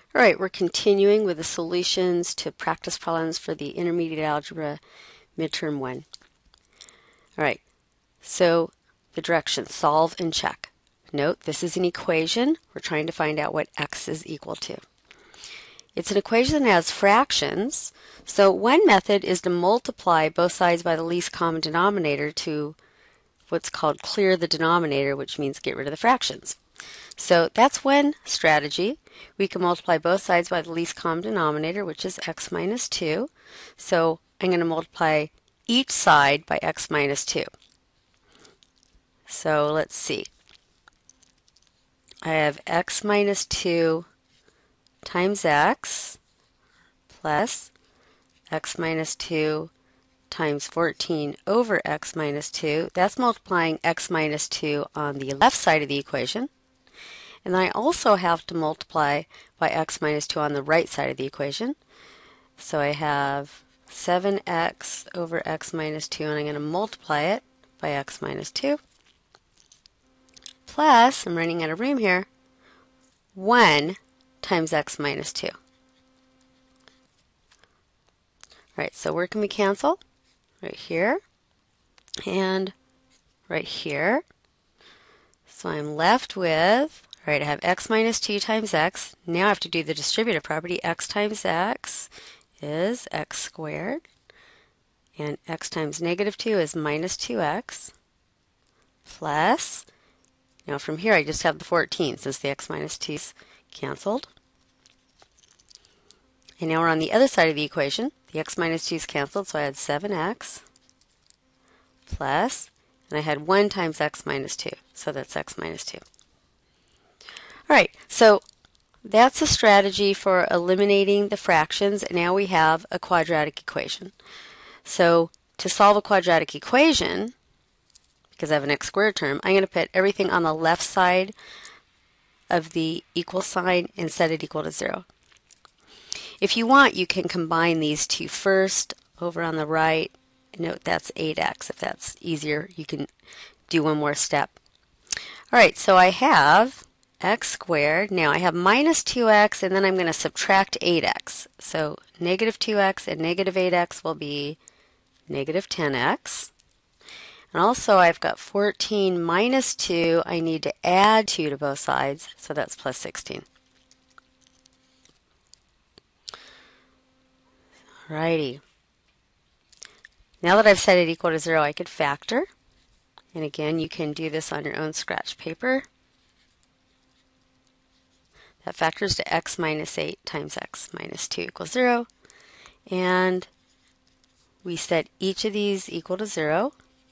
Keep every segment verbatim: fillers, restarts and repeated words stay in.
All right, we're continuing with the solutions to practice problems for the Intermediate Algebra Midterm one. All right, so the directions, solve and check. Note, this is an equation. We're trying to find out what x is equal to. It's an equation that has fractions, so one method is to multiply both sides by the least common denominator to what's called clear the denominator, which means get rid of the fractions. So that's one strategy. We can multiply both sides by the least common denominator, which is x minus two. So I'm going to multiply each side by x minus two. So let's see. I have x minus two times x plus x minus two times fourteen over x minus two. That's multiplying x minus two on the left side of the equation. And then I also have to multiply by x minus two on the right side of the equation. So I have seven x over x minus two, and I'm going to multiply it by x minus two. Plus, I'm running out of room here, one times x minus two. Right, so where can we cancel? Right here and right here. So I'm left with, all right, I have x minus two times x. Now I have to do the distributive property. X times x is x squared. And x times negative two is minus two x. Plus, now from here I just have the fourteen since the x minus two is canceled. And now we're on the other side of the equation. The x minus two is canceled, so I had seven x plus, and I had one times x minus two, so that's x minus two. All right, so that's a strategy for eliminating the fractions. Now we have a quadratic equation. So to solve a quadratic equation, because I have an x squared term, I'm going to put everything on the left side of the equal sign and set it equal to zero. If you want, you can combine these two first. Over on the right, note that's eight x. If that's easier, you can do one more step. All right, so I have x squared. Now I have minus two x, and then I'm going to subtract eight x. So negative two x and negative eight x will be negative ten x. And also I've got fourteen minus two. I need to add two to both sides, so that's plus sixteen. Alrighty. Now that I've set it equal to zero, I could factor. And again, you can do this on your own scratch paper. That factors to x minus eight times x minus two equals zero. And we set each of these equal to zero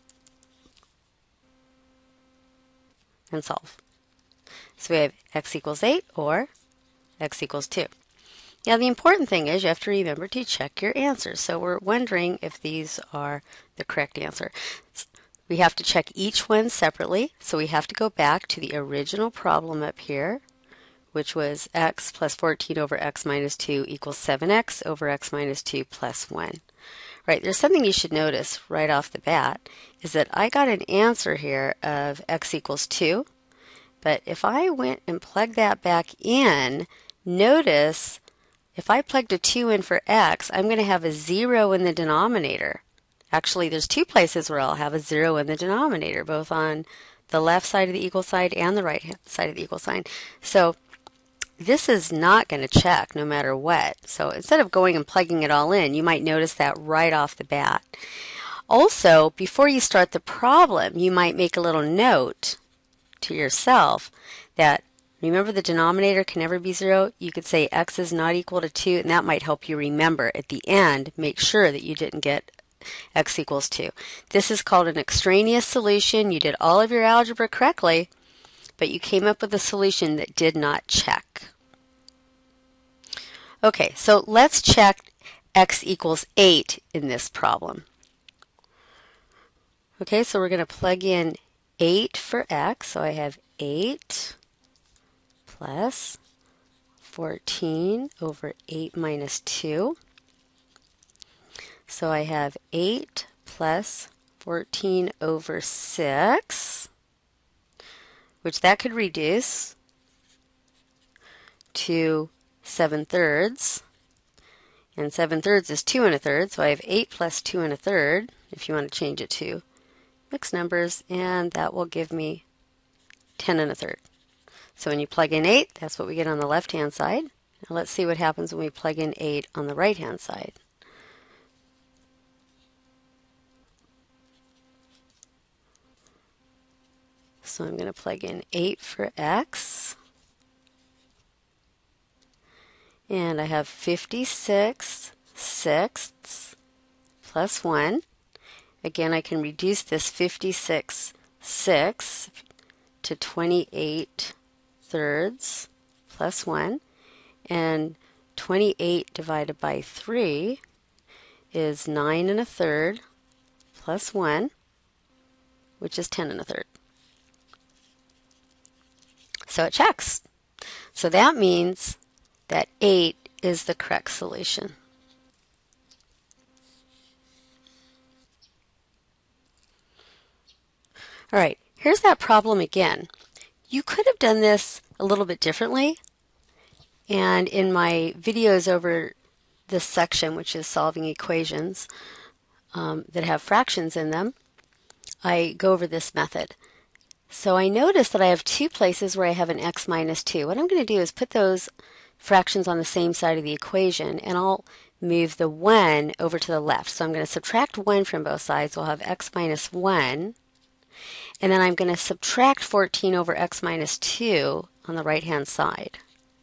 and solve. So we have x equals eight or x equals two. Now the important thing is you have to remember to check your answers. So we're wondering if these are the correct answer. We have to check each one separately. So we have to go back to the original problem up here, which was x plus fourteen over x minus two equals seven x over x minus two plus one. Right, there's something you should notice right off the bat, is that I got an answer here of x equals two. But if I went and plugged that back in, notice if I plugged a two in for x, I'm going to have a zero in the denominator. Actually, there's two places where I'll have a zero in the denominator, both on the left side of the equal sign and the right hand side of the equal sign. So this is not going to check no matter what. So instead of going and plugging it all in, you might notice that right off the bat. Also, before you start the problem, you might make a little note to yourself that remember the denominator can never be zero. You could say x is not equal to two, and that might help you remember at the end, make sure that you didn't get x equals two. This is called an extraneous solution. You did all of your algebra correctly, but you came up with a solution that did not check. Okay, so let's check x equals eight in this problem. Okay, so we're going to plug in eight for x. So I have eight plus fourteen over eight minus two. So I have eight plus fourteen over six, which that could reduce to seven thirds. And seven thirds is two and a third, so I have eight plus two and a third, if you want to change it to mixed numbers, and that will give me ten and a third. So when you plug in eight, that's what we get on the left-hand side. Now let's see what happens when we plug in eight on the right-hand side. So I'm going to plug in eight for x. And I have fifty-six sixths plus one. Again, I can reduce this fifty-six sixths to twenty-eight thirds plus one. And twenty-eight divided by three is nine and a third plus one, which is ten and a third. So it checks. So that means that eight is the correct solution. All right, here's that problem again. You could have done this a little bit differently, and in my videos over this section, which is solving equations um, that have fractions in them, I go over this method. So I notice that I have two places where I have an x minus two. What I'm going to do is put those fractions on the same side of the equation, and I'll move the one over to the left. So I'm going to subtract one from both sides. We'll have x minus one. And then I'm going to subtract fourteen over x minus two on the right-hand side.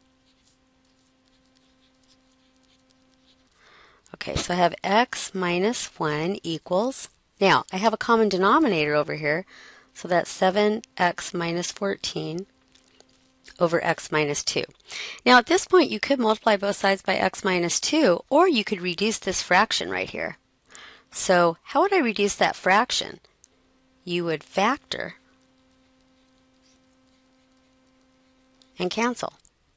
Okay, so I have x minus one equals, now I have a common denominator over here, so that's seven x minus fourteen over x minus two. Now at this point you could multiply both sides by x minus two, or you could reduce this fraction right here. So how would I reduce that fraction? You would factor and cancel.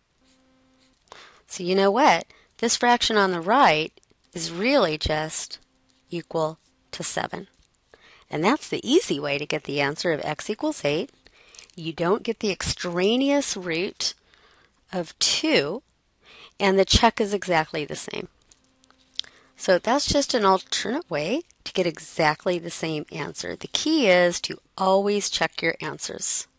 So you know what? This fraction on the right is really just equal to seven. And that's the easy way to get the answer of x equals eight. You don't get the extraneous root of two, and the check is exactly the same. So that's just an alternate way to get exactly the same answer. The key is to always check your answers.